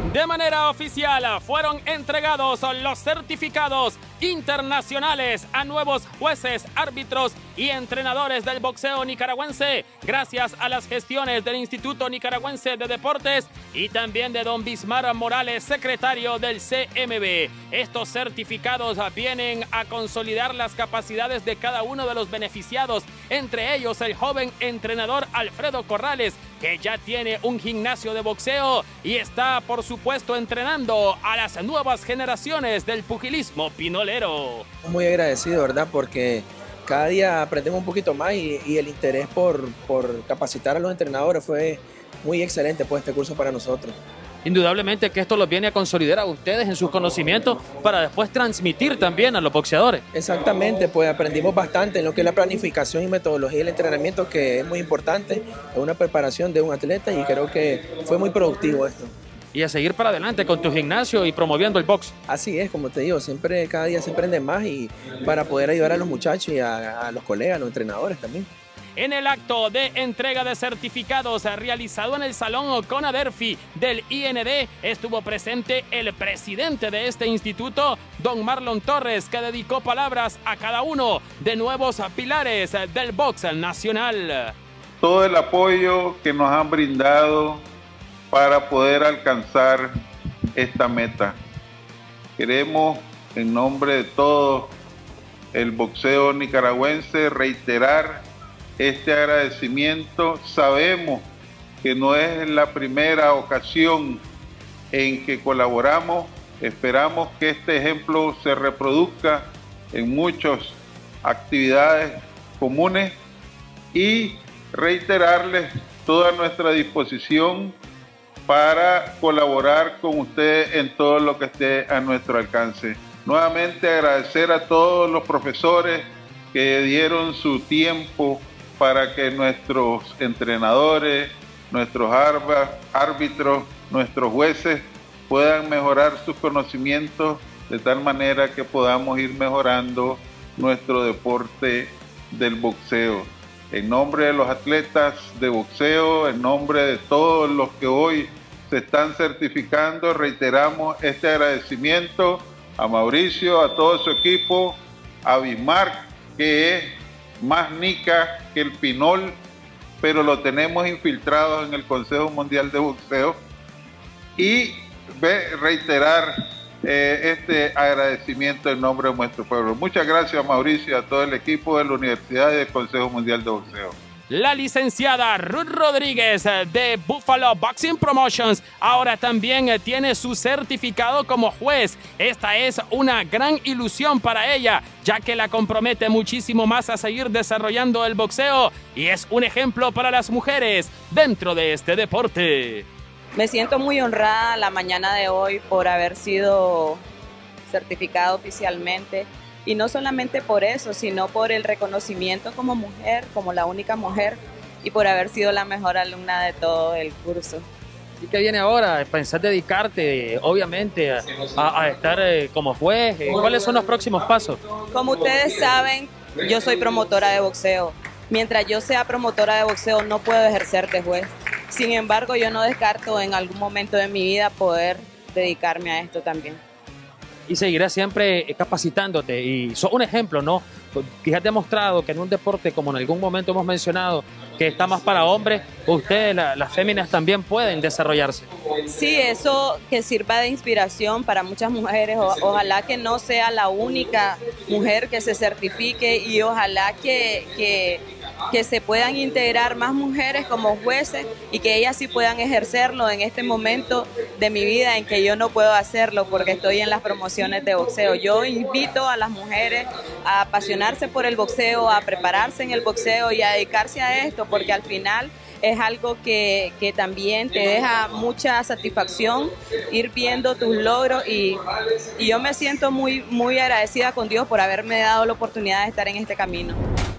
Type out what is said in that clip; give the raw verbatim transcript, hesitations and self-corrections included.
De manera oficial fueron entregados los certificados internacionales a nuevos jueces, árbitros y entrenadores del boxeo nicaragüense, gracias a las gestiones del Instituto Nicaragüense de Deportes y también de don Bismar Morales, secretario del C M B. Estos certificados vienen a consolidar las capacidades de cada uno de los beneficiados, entre ellos el joven entrenador Alfredo Corrales, que ya tiene un gimnasio de boxeo y está, por supuesto, entrenando a las nuevas generaciones del pugilismo pinolero. Muy agradecido, ¿verdad? Porque cada día aprendemos un poquito más y, y el interés por, por capacitar a los entrenadores fue muy excelente, pues, este curso para nosotros. Indudablemente que esto los viene a consolidar a ustedes en sus conocimientos para después transmitir también a los boxeadores. Exactamente, pues aprendimos bastante en lo que es la planificación y metodología del entrenamiento, que es muy importante, es una preparación de un atleta y creo que fue muy productivo esto. Y a seguir para adelante con tu gimnasio y promoviendo el box. Así es, como te digo, siempre, cada día se aprende más y para poder ayudar a los muchachos y a, a los colegas, a los entrenadores también. En el acto de entrega de certificados realizado en el Salón Conaderfi del I N D, estuvo presente el presidente de este instituto, don Marlon Torres, que dedicó palabras a cada uno de nuevos pilares del box nacional. Todo el apoyo que nos han brindado para poder alcanzar esta meta. Queremos, en nombre de todo el boxeo nicaragüense, reiterar este agradecimiento. Sabemos que no es la primera ocasión en que colaboramos. Esperamos que este ejemplo se reproduzca en muchas actividades comunes y reiterarles toda nuestra disposición para colaborar con ustedes en todo lo que esté a nuestro alcance. Nuevamente agradecer a todos los profesores que dieron su tiempo para que nuestros entrenadores, nuestros árbitros, nuestros jueces puedan mejorar sus conocimientos de tal manera que podamos ir mejorando nuestro deporte del boxeo. En nombre de los atletas de boxeo, en nombre de todos los que hoy se están certificando, reiteramos este agradecimiento a Mauricio, a todo su equipo, a Bismar, que es más nica que el pinol, pero lo tenemos infiltrado en el Consejo Mundial de Boxeo, y reiterar eh, este agradecimiento en nombre de nuestro pueblo. Muchas gracias, Mauricio, a todo el equipo de la Universidad y del Consejo Mundial de Boxeo. La licenciada Ruth Rodríguez de Buffalo Boxing Promotions ahora también tiene su certificado como juez. Esta es una gran ilusión para ella, ya que la compromete muchísimo más a seguir desarrollando el boxeo y es un ejemplo para las mujeres dentro de este deporte. Me siento muy honrada la mañana de hoy por haber sido certificada oficialmente. Y no solamente por eso, sino por el reconocimiento como mujer, como la única mujer, y por haber sido la mejor alumna de todo el curso. ¿Y qué viene ahora? ¿Pensás dedicarte, obviamente, a, a, a estar eh, como juez? ¿Cuáles son los próximos pasos? Como ustedes saben, yo soy promotora de boxeo. Mientras yo sea promotora de boxeo, no puedo ejercer de juez. Sin embargo, yo no descarto en algún momento de mi vida poder dedicarme a esto también. Y seguirás siempre capacitándote y sos un ejemplo, ¿no? Que has demostrado que en un deporte, como en algún momento hemos mencionado, que está más para hombres, ustedes, la, las féminas, también pueden desarrollarse. Sí, eso que sirva de inspiración para muchas mujeres. O, ojalá que no sea la única mujer que se certifique y ojalá que, que, que se puedan integrar más mujeres como jueces y que ellas sí puedan ejercerlo en este momento de mi vida en que yo no puedo hacerlo porque estoy en las promociones de boxeo. Yo invito a las mujeres a apasionarse por el boxeo, a prepararse en el boxeo y a dedicarse a esto, porque al final es algo que, que también te deja mucha satisfacción ir viendo tus logros y, y yo me siento muy, muy agradecida con Dios por haberme dado la oportunidad de estar en este camino.